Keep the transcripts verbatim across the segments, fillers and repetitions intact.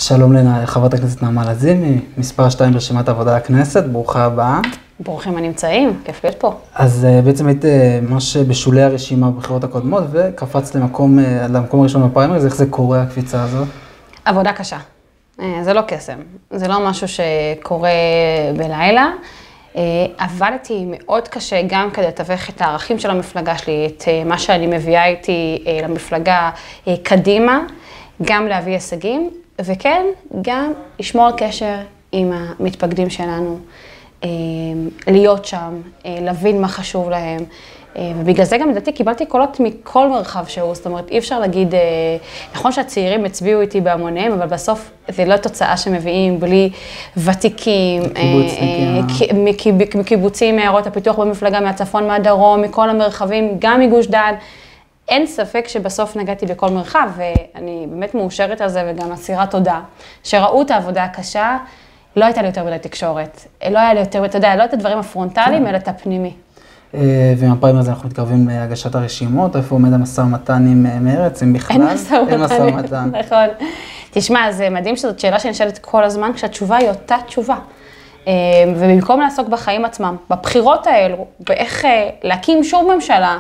שלום לחברת הכנסת נעמה לזימי, מספר שתיים ברשימת העבודה לכנסת, ברוכה הבאה. ברוכים הנמצאים, כיף להיות פה. אז בעצם היית ממש בשולי הרשימה בבחירות הקודמות, וקפצת למקום, למקום הראשון בפריימריז, איך זה קורה הקפיצה הזאת? עבודה קשה. זה לא קסם, זה לא משהו שקורה בלילה. עבדתי מאוד קשה גם כדי לתווך את הערכים של המפלגה שלי, את מה שאני מביאה איתי למפלגה קדימה, גם להביא הישגים, וכן, גם לשמור על קשר עם המתפקדים שלנו, להיות שם, להבין מה חשוב להם, ובגלל זה גם לדעתי קיבלתי קולות מכל מרחב שהוא, זאת אומרת, אי אפשר להגיד, נכון שהצעירים הצביעו איתי בהמוניהם, אבל בסוף זה לא תוצאה שמביאים בלי ותיקים, מקיבוצים, מעיירות הפיתוח במפלגה, מהצפון, מהדרום, מכל המרחבים, גם מגוש דן. אין ספק שבסוף נגעתי בכל מרחב, ואני באמת מאושרת על זה וגם אסירת תודה, שראו את העבודה הקשה, לא הייתה לי יותר מדי תקשורת, לא היה לי יותר, אתה יודע, לא את הדברים הפרונטליים, אלא את הפנימי. ומהפריימריז אנחנו מתקרבים להגשת הרשימות, איפה עומד המשא ומתן עם מרץ, אם בכלל? אין משא ומתן. אין משא ומתן. נכון. תשמע, זה מדהים שזאת שאלה שנשאלת כל הזמן, כשהתשובה היא אותה תשובה. ובמקום לעסוק בחיים עצמם, בבחירות האלו, באיך להקים שוב ממשלה,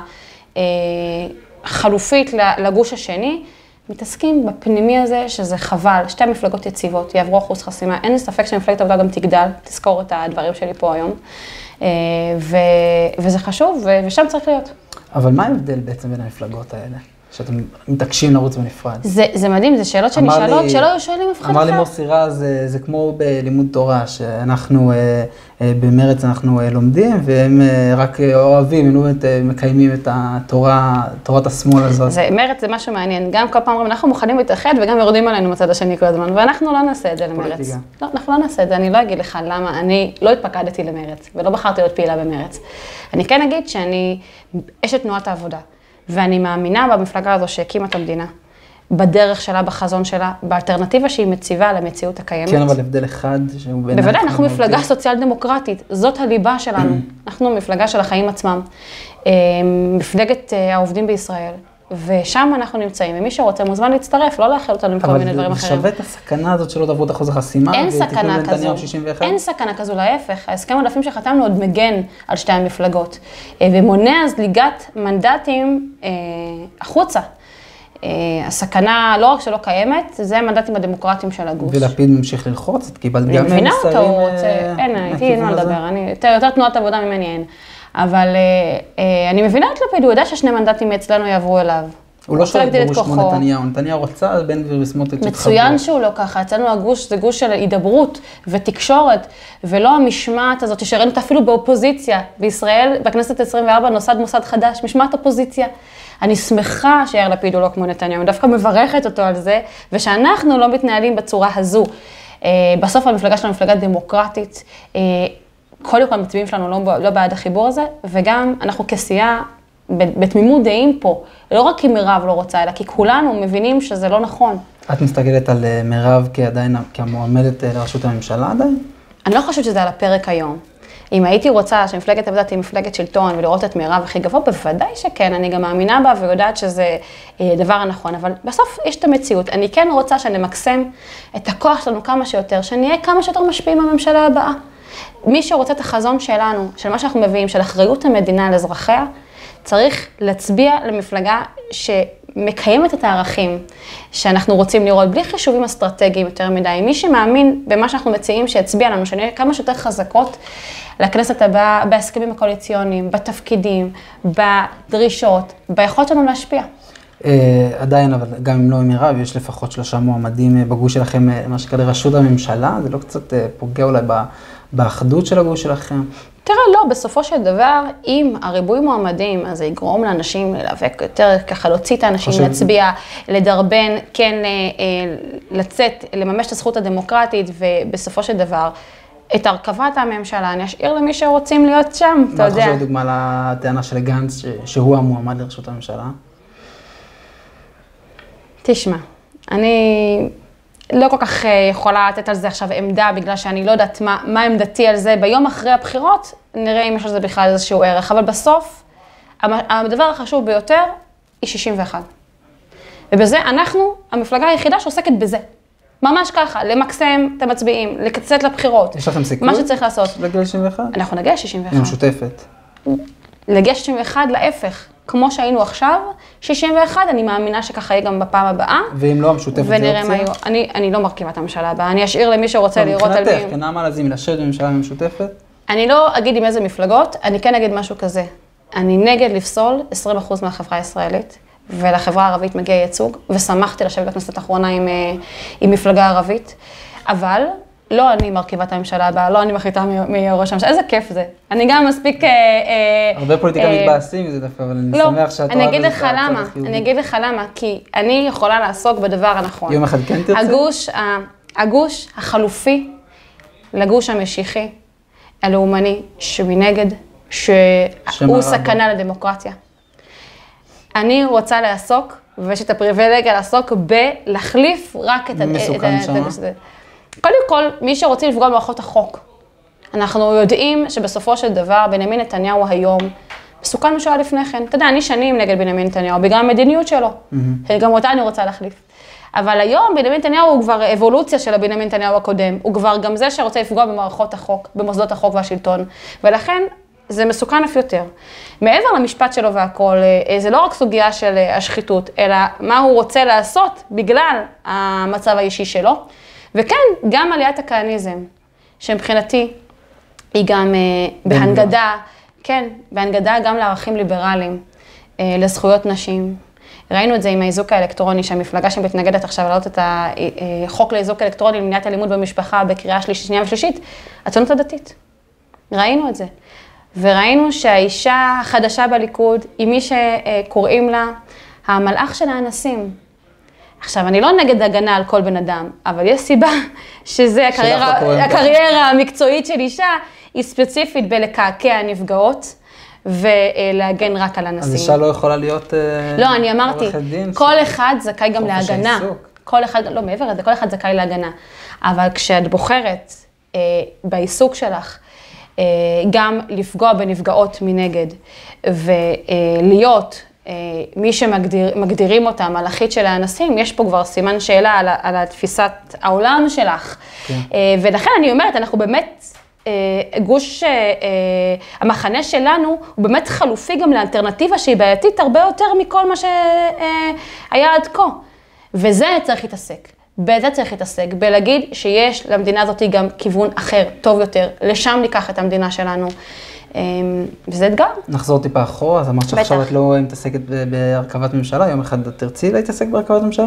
חלופית לגוש השני, מתעסקים בפנימי הזה שזה חבל, שתי מפלגות יציבות, יעברו אחוז חסימה, אין לי ספק שמפלגת העבודה גם תגדל, תזכור את הדברים שלי פה היום, ו, וזה חשוב, ושם צריך להיות. אבל מה ההבדל בעצם בין המפלגות האלה? שאתם מתעקשים לרוץ בנפרד? זה, זה מדהים, זה שאלות שנשאלות, שלא היו שואלים אף אחד אמר אחר. לי מוסי רז, זה, זה כמו בלימוד תורה, שאנחנו אה, אה, במרץ אנחנו אה, לומדים, והם אה, רק אוהבים, הם אה, מקיימים את התורה, תורת השמאל הזאת. זה, מרץ זה משהו מעניין, גם כל פעם אומרים, אנחנו מוכנים להתאחד, וגם יורדים עלינו מצד השני כל הזמן, ואנחנו לא נעשה את זה למרץ. פוליטיקה. לא, אנחנו לא נעשה את זה, אני לא אגיד לך למה, אני לא התפקדתי למרץ, ולא בחרתי להיות פעילה במרץ. אני כן אגיד שאני אשת תנועת העבודה. ואני מאמינה במפלגה הזו שהקימה את המדינה, בדרך שלה, בחזון שלה, באלטרנטיבה שהיא מציבה למציאות הקיימת. כן, אבל הבדל אחד שהוא בעיניי... בוודאי, אנחנו מפלגה סוציאל דמוקרטית, זאת הליבה שלנו. אנחנו מפלגה של החיים עצמם, מפלגת העובדים בישראל, ושם אנחנו נמצאים. ומי שרוצה מוזמן להצטרף, לא לאחל אותנו עם כל מיני דברים אחרים. אבל שווה את הסכנה הזאת שלא תעברו את אחוז החסימה, אין סכנה כזו, אין סכנה כזו, להפך. ההסכם העודפים שחתמנו עוד מגן על שתי המפלגות, ומונע זליגת מנדטים החוצה. הסכנה לא רק שלא קיימת, זה המנדטים הדמוקרטיים של הגוש. ולפיד ממשיך ללחוץ, את קיבלת גם מסרים... אני מבינה אותו, הוא רוצה, אין, איתי אין מה לדבר, יותר תנועת עבודה ממני אין. אבל אני מבינה את לפיד, הוא יודע ששני מנדטים אצלנו יעברו אליו. הוא לא שואל בגוש כמו נתניהו, נתניהו רוצה, בן גביר וסמוטריץ' יתחברו. מצוין שהוא לא ככה, אצלנו הגוש זה גוש של הידברות ותקשורת, ולא המשמעת הזאת שראינו אותה אפילו באופוזיציה. בישראל, בכנסת עשרים וארבע, נוסד מוסד חדש, משמעת אופוזיציה. אני שמחה שיאיר לפיד הוא לא כמו נתניהו, אני דווקא מברכת אותו על זה, ושאנחנו לא מתנהלים בצורה הזו. בסוף המפלגה שלנו מפלגה דמוקרטית, קודם כל המצביעים שלנו לא, לא בעד החיבור הזה, וגם אנחנו כסיעה בתמימות דעים פה, לא רק כי מירב לא רוצה, אלא כי כולנו מבינים שזה לא נכון. את מסתכלת על מירב כעדיין, כמועמדת לראשות הממשלה עדיין? אני לא חושבת שזה על הפרק היום. אם הייתי רוצה שמפלגת עבודה תהיה מפלגת שלטון ולראות את מירב הכי גבוה, בוודאי שכן, אני גם מאמינה בה ויודעת שזה דבר הנכון, אבל בסוף יש את המציאות. אני כן רוצה שנמקסם את הכוח שלנו כמה שיותר, שנהיה כמה שיותר משפיעים בממשלה הבאה. מי שרוצה את החזון שלנו, של מה שאנחנו מביאים, של אחריות המדינה על אזרחיה, צריך להצביע למפלגה שמקיימת את הערכים שאנחנו רוצים לראות, בלי חישובים אסטרטגיים יותר מדי. מי שמאמין במה שאנחנו מציעים שיצביע לנו, שנהיה כמה שיותר חזקות לכנסת הבאה, בהסכמים הקואליציוניים, בתפקידים, בדרישות, ביכולת שלנו להשפיע. עדיין, אבל גם אם לא עם מירב, יש לפחות שלושה מועמדים בגוש שלכם, מה שקרה לראשות הממשלה, זה לא קצת פוגע אולי באחדות של הגוש שלכם? תראה, לא, בסופו של דבר, אם הריבוי מועמדים, אז זה יגרום לאנשים להיאבק יותר, ככה להוציא את האנשים, להצביע, לדרבן, כן, לצאת, לממש את הזכות הדמוקרטית, ובסופו של דבר, את הרכבת הממשלה, אני אשאיר למי שרוצים להיות שם, אתה יודע. מה חושב דוגמה לטענה של גנץ, שהוא המועמד לראשות הממשלה? תשמע, אני לא כל כך יכולה לתת על זה עכשיו עמדה, בגלל שאני לא יודעת מה, מה עמדתי על זה. ביום אחרי הבחירות, נראה אם יש על זה בכלל איזשהו ערך. אבל בסוף, הדבר החשוב ביותר היא שישים ואחת. ובזה אנחנו, המפלגה היחידה שעוסקת בזה. ממש ככה, למקסם את המצביעים, לקצת לבחירות. יש לכם סיכוי? מה שצריך לעשות. להגיע שישים ואחת? אנחנו נגיע שישים ואחת. משותפת. להגיע שישים ואחת להפך. כמו שהיינו עכשיו, שישים ואחת, אני מאמינה שככה יהיה גם בפעם הבאה. ואם לא, המשותפת זה אופציה? ונראה מה יהיו. אני, אני לא מרכיבה את הממשלה הבאה, אני אשאיר למי שרוצה לראות על מי. מבחינתך, כנעמה לזימי, לשבת בממשלה המשותפת? אני לא אגיד עם איזה מפלגות, אני כן אגיד משהו כזה. אני נגד לפסול עשרים אחוז מהחברה הישראלית, ולחברה הערבית מגיע ייצוג, ושמחתי לשבת בכנסת האחרונה עם, עם מפלגה ערבית, אבל לא אני מרכיבה את הממשלה הבאה, לא אני מחליטה מי ראש הממשלה, איזה כיף זה. אני גם מספיק... הרבה פוליטיקה מתבאסים מזה דווקא, אבל אני שמח שאת לא, אני אגיד לך למה, אני אגיד לך למה, כי אני יכולה לעסוק בדבר הנכון. יום אחד כן תרצה? הגוש, הגוש החלופי לגוש המשיחי, הלאומני, שמנגד, שהוא סכנה לדמוקרטיה. אני רוצה לעסוק, ויש את הפריבילגיה לעסוק בלהחליף רק את... מסוכן שמה? קודם כל, מי שרוצים לפגוע במערכות החוק. אנחנו יודעים שבסופו של דבר, בנימין נתניהו היום, מסוכן משהו לפני כן. אתה יודע, אני שנים נגד בנימין נתניהו, בגלל המדיניות שלו. גם אותה אני רוצה להחליף. אבל היום בנימין נתניהו הוא כבר אבולוציה של הבנימין נתניהו הקודם. הוא כבר גם זה שרוצה לפגוע במערכות החוק, במוסדות החוק והשלטון. ולכן זה מסוכן אף יותר. מעבר למשפט שלו והכל, זה לא רק סוגיה של השחיתות, אלא מה הוא רוצה לעשות בגלל המצב האישי שלו. וכן, גם עליית הכהניזם, שמבחינתי היא גם בהנגדה, כן, בהנגדה גם לערכים ליברליים, לזכויות נשים. ראינו את זה עם האיזוק האלקטרוני, שהמפלגה שמתנגדת עכשיו להעלות את החוק לאיזוק אלקטרוני למניעת אלימות במשפחה בקריאה שנייה ושלישית, הציונות הדתית. ראינו את זה. וראינו שהאישה החדשה בליכוד, היא מי שקוראים לה המלאך של האנסים. עכשיו, אני לא נגד הגנה על כל בן אדם, אבל יש סיבה שזה הקריירה, הקריירה המקצועית של אישה, היא ספציפית בלקעקע נפגעות, ולהגן רק על אנסים. אז אישה לא יכולה להיות... לא, אני אמרתי, כל אחד זכאי גם להגנה. כל אחד, לא, מעבר לזה, כל אחד זכאי להגנה. אבל כשאת בוחרת בעיסוק שלך, גם לפגוע בנפגעות מנגד, ולהיות מי שמגדירים אותם, מלאכית של האנסים, יש פה כבר סימן שאלה על, על התפיסת העולם שלך. כן. ולכן אני אומרת, אנחנו באמת, גוש, המחנה שלנו הוא באמת חלופי גם לאלטרנטיבה שהיא בעייתית הרבה יותר מכל מה שהיה עד כה. וזה צריך להתעסק. בזה צריך להתעסק, בלהגיד שיש למדינה הזאת גם כיוון אחר, טוב יותר, לשם ניקח את המדינה שלנו, וזה אתגר. נחזור טיפה אחורה, אז אמרת שעכשיו את לא מתעסקת בהרכבת ממשלה, יום אחד תרצי להתעסק בהרכבת ממשלה?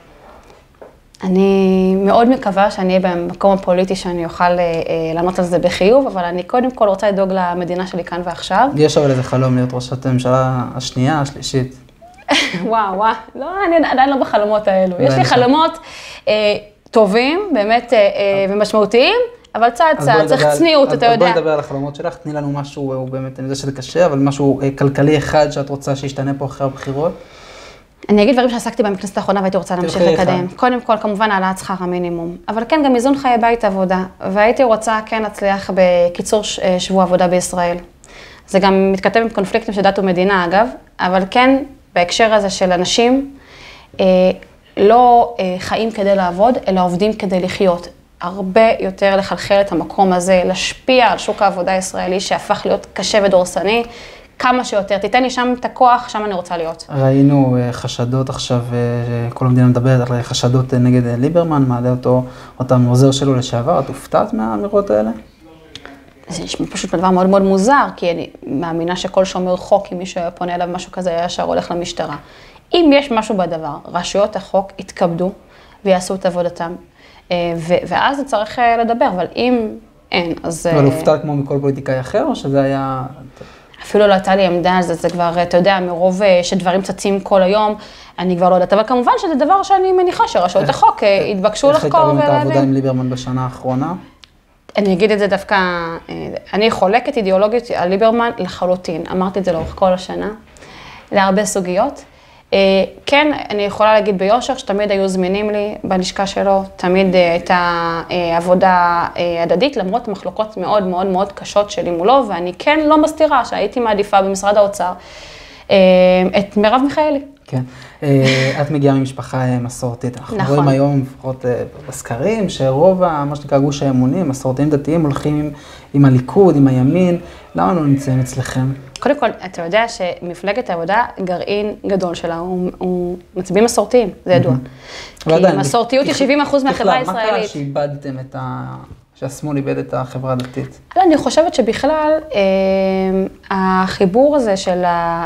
אני מאוד מקווה שאני אהיה במקום הפוליטי שאני אוכל לענות על זה בחיוב, אבל אני קודם כל רוצה לדאוג למדינה שלי כאן ועכשיו. יש אבל איזה חלום להיות ראשת הממשלה השנייה, השלישית. וואו, וואו, לא, אני עדיין לא בחלומות האלו. יש לי חלומות טובים, באמת ומשמעותיים, אבל צעד צעד, צריך צניעות, אתה יודע. בואי נדבר על החלומות שלך, תני לנו משהו, הוא באמת, אני יודע שזה קשה, אבל משהו כלכלי אחד שאת רוצה שישתנה פה אחרי הבחירות. אני אגיד דברים שעסקתי בהם בכנסת האחרונה והייתי רוצה להמשיך לקדם. קודם כל, כמובן, העלאת שכר המינימום, אבל כן, גם איזון חיי בית עבודה, והייתי רוצה כן להצליח בקיצור שבוע עבודה בישראל. זה גם מתכתב עם קונפליקטים של דת ומדינה, אגב, אבל כן, בהקשר הזה של אנשים, לא חיים כדי לעבוד, אלא עובדים כדי לחיות. הרבה יותר לחלחל את המקום הזה, להשפיע על שוק העבודה הישראלי, שהפך להיות קשה ודורסני, כמה שיותר. תיתן לי שם את הכוח, שם אני רוצה להיות. ראינו חשדות עכשיו, כל המדינה מדברת על חשדות נגד ליברמן, מעלה אותו, אותם עוזר שלו לשעבר, את הופתעת מהאמירות האלה? זה נשמע פשוט דבר מאוד מאוד מוזר, כי אני מאמינה שכל שומר חוק, אם מישהו היה פונה אליו משהו כזה, היה ישר הולך למשטרה. אם יש משהו בדבר, רשויות החוק יתכבדו ויעשו את עבודתם, ואז זה צריך לדבר, אבל אם אין, אז... אבל הופתעת כמו מכל פוליטיקאי אחר, או שזה היה... אפילו לא הייתה לי עמדה על זה, זה כבר, אתה יודע, מרוב שדברים צצים כל היום, אני כבר לא יודעת, אבל כמובן שזה דבר שאני מניחה שרשויות החוק יתבקשו לחקור ולהבין. איך הייתה באמת העבודה עם ליברמן בשנה האחרונה? אני אגיד את זה דווקא, אני חולקת אידיאולוגית על ליברמן לחלוטין, אמרתי את זה לאורך כל השנה, להרבה סוגיות. כן, אני יכולה להגיד ביושר שתמיד היו זמינים לי בלשכה שלו, תמיד הייתה עבודה הדדית, למרות מחלוקות מאוד מאוד מאוד קשות שלי מולו, ואני כן לא מסתירה שהייתי מעדיפה במשרד האוצר את מרב מיכאלי. כן. את מגיעה ממשפחה מסורתית. אנחנו נכון. רואים היום, לפחות בסקרים, שרוב, מה שנקרא, גוש האמונים, מסורתיים דתיים, הולכים עם, עם הליכוד, עם הימין. למה לא נמצאים אצלכם? קודם כל, אתה יודע שמפלגת העבודה, גרעין גדול שלה, הוא, הוא מצביעים מסורתיים, זה ידוע. כי מסורתיות היא שבעים אחוז מהחברה הישראלית. מה קרה שאיבדתם את ה... שהשמאל איבד את החברה הדתית? לא, אני חושבת שבכלל, אה, החיבור הזה של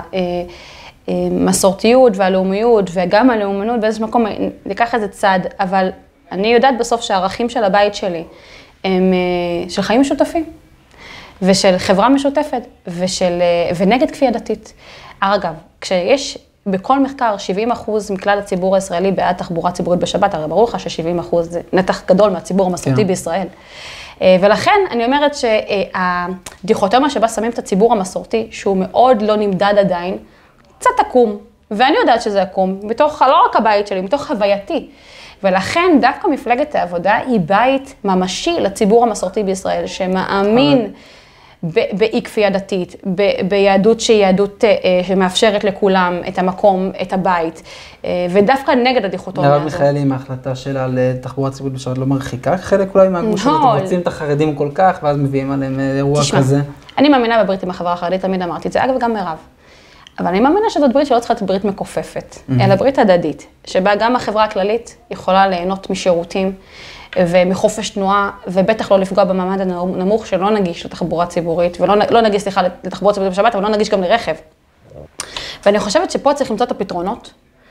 המסורתיות והלאומיות, וגם הלאומנות באיזשהו מקום, ניקח איזה צד, אבל אני יודעת בסוף שהערכים של הבית שלי, הם אה, של חיים משותפים. ושל חברה משותפת, ושל, ונגד כפייה דתית. אגב, כשיש בכל מחקר שבעים אחוז מכלל הציבור הישראלי בעד תחבורה ציבורית בשבת, הרי ברור לך ש-שבעים אחוז זה נתח גדול מהציבור המסורתי כן. בישראל. ולכן אני אומרת שהדיכוטומיה שבה שמים את הציבור המסורתי, שהוא מאוד לא נמדד עדיין, קצת עקום, ואני יודעת שזה עקום, מתוך, לא רק הבית שלי, מתוך חווייתי. ולכן דווקא מפלגת העבודה היא בית ממשי לציבור המסורתי בישראל, שמאמין באי כפייה דתית, ביהדות שהיא יהדות שמאפשרת לכולם את המקום, את הבית, ודווקא נגד הדיכוטומיה הזו. מרב מיכאלי עם ההחלטה שלה לתחבורה ציבורית בשבת לא מרחיקה, חלק אולי מהגוש הזה, אתם רוצים את החרדים כל כך, ואז מביאים עליהם אירוע כזה. אני מאמינה בברית עם החברה החרדית, תמיד אמרתי את זה, אגב גם מרב. אבל אני מאמינה שזאת ברית שלא צריכה להיות ברית מכופפת, אלא ברית הדדית, שבה גם החברה הכללית יכולה ליהנות משירותים ומחופש תנועה, ובטח לא לפגוע במעמד הנמוך שלא נגיש לתחבורה ציבורית, ולא לא נגיש, סליחה, לתחבורה ציבורית בשבת, אבל לא נגיש גם לרכב. ואני חושבת שפה צריך למצוא את הפתרונות,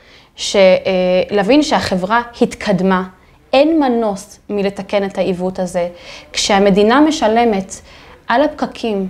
שלהבין שהחברה התקדמה, אין מנוס מלתקן את העיוות הזה. כשהמדינה משלמת על הפקקים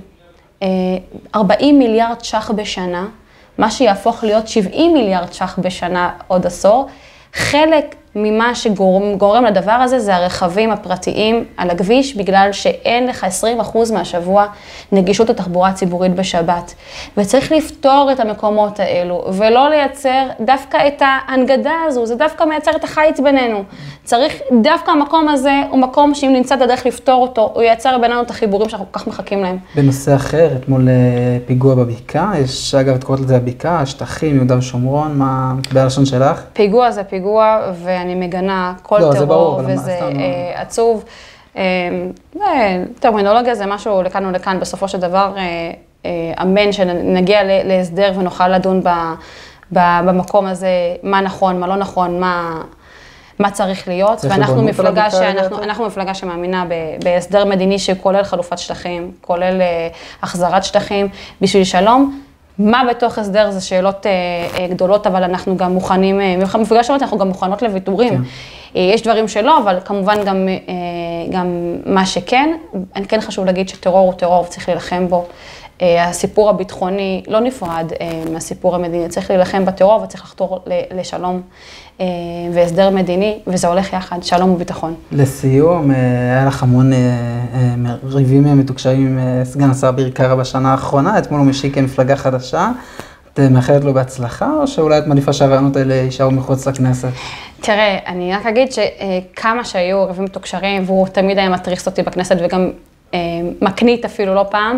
ארבעים מיליארד ש"ח בשנה, מה שיהפוך להיות שבעים מיליארד ש"ח בשנה עוד עשור, חלק ממה שגורם לדבר הזה זה הרכבים הפרטיים על הכביש, בגלל שאין לך עשרים אחוז מהשבוע נגישות לתחבורה ציבורית בשבת. וצריך לפתור את המקומות האלו, ולא לייצר דווקא את ההנגדה הזו, זה דווקא מייצר את החיץ בינינו. צריך, דווקא המקום הזה הוא מקום שאם נמצא את הדרך לפתור אותו, הוא ייצר בינינו את החיבורים שאנחנו כל כך מחכים להם. בנושא אחר, אתמול פיגוע בבקעה, יש אגב, את קוראת לזה הבקעה, השטחים, יהודה ושומרון, מה בלשון שלך? פיגוע זה פיגוע, ואני מגנה כל לא, טרור, ברור, וזה אה, עצוב. אה, טרמינולוגיה זה משהו לכאן ולכאן, בסופו של דבר, אה, אה, אמן שנגיע להסדר ונוכל לדון ב, ב, במקום הזה, מה נכון, מה לא נכון, מה, מה צריך להיות. צריך ואנחנו מפלגה, שאנחנו, אנחנו מפלגה שמאמינה ב, בהסדר מדיני שכולל חלופת שטחים, כולל אה, החזרת שטחים בשביל שלום. מה בתוך הסדר זה שאלות אה, גדולות, אבל אנחנו גם מוכנים, מפלגה שלנו אנחנו גם מוכנות לוויתורים. כן. יש דברים שלא, אבל כמובן גם, אה, גם מה שכן. אני כן חשוב להגיד שטרור הוא טרור וצריך להילחם בו. אה, הסיפור הביטחוני לא נפרד אה, מהסיפור המדיני, צריך להילחם בטרור וצריך לחתור לשלום אה, והסדר מדיני, וזה הולך יחד, שלום וביטחון. לסיום, אה, היה לך המון אה, אה, ריבים מתוקשרים עם אה, סגן השר אביר קארה בשנה האחרונה, אתמול הוא משיק כמפלגה חדשה. את מאחלת לו בהצלחה, או שאולי את מעדיפה שהרעיונות האלה יישארו מחוץ לכנסת? תראה, אני רק אגיד שכמה שהיו ריבים מתוקשרים, והוא תמיד היה מטריס אותי בכנסת, וגם אה, מקנית אפילו לא פעם,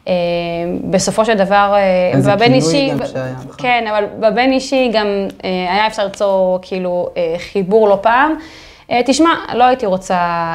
בסופו של דבר, בבן אישי, כן, אבל בבן אישי גם היה אפשר למצוא כאילו חיבור לא פעם. תשמע, לא הייתי רוצה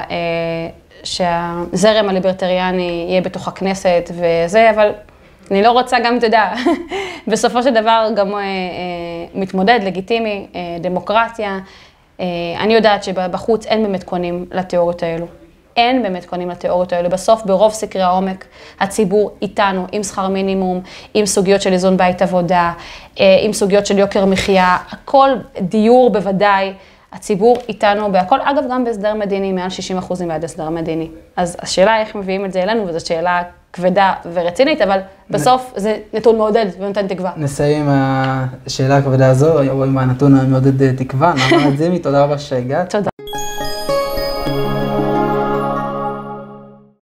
שהזרם הליברטריאני יהיה בתוך הכנסת וזה, אבל אני לא רוצה גם, אתה יודע, בסופו של דבר גם מתמודד, לגיטימי, דמוקרטיה. אני יודעת שבחוץ אין באמת קונים לתיאוריות האלו. אין באמת קונים לתיאוריות האלה. בסוף, ברוב סקרי העומק, הציבור איתנו, עם שכר מינימום, עם סוגיות של איזון בית עבודה, עם סוגיות של יוקר מחיה, הכל דיור בוודאי, הציבור איתנו בהכל, אגב, גם בהסדר מדיני, מעל שישים אחוז בעד הסדר מדיני. אז השאלה איך מביאים את זה אלינו, וזו שאלה כבדה ורצינית, אבל בסוף זה נתון מעודד ונותן תקווה. נסיים עם השאלה הכבדה הזו, או עם הנתון המעודד תקווה. נעמה לזימי, תודה רבה שהגעת. תודה.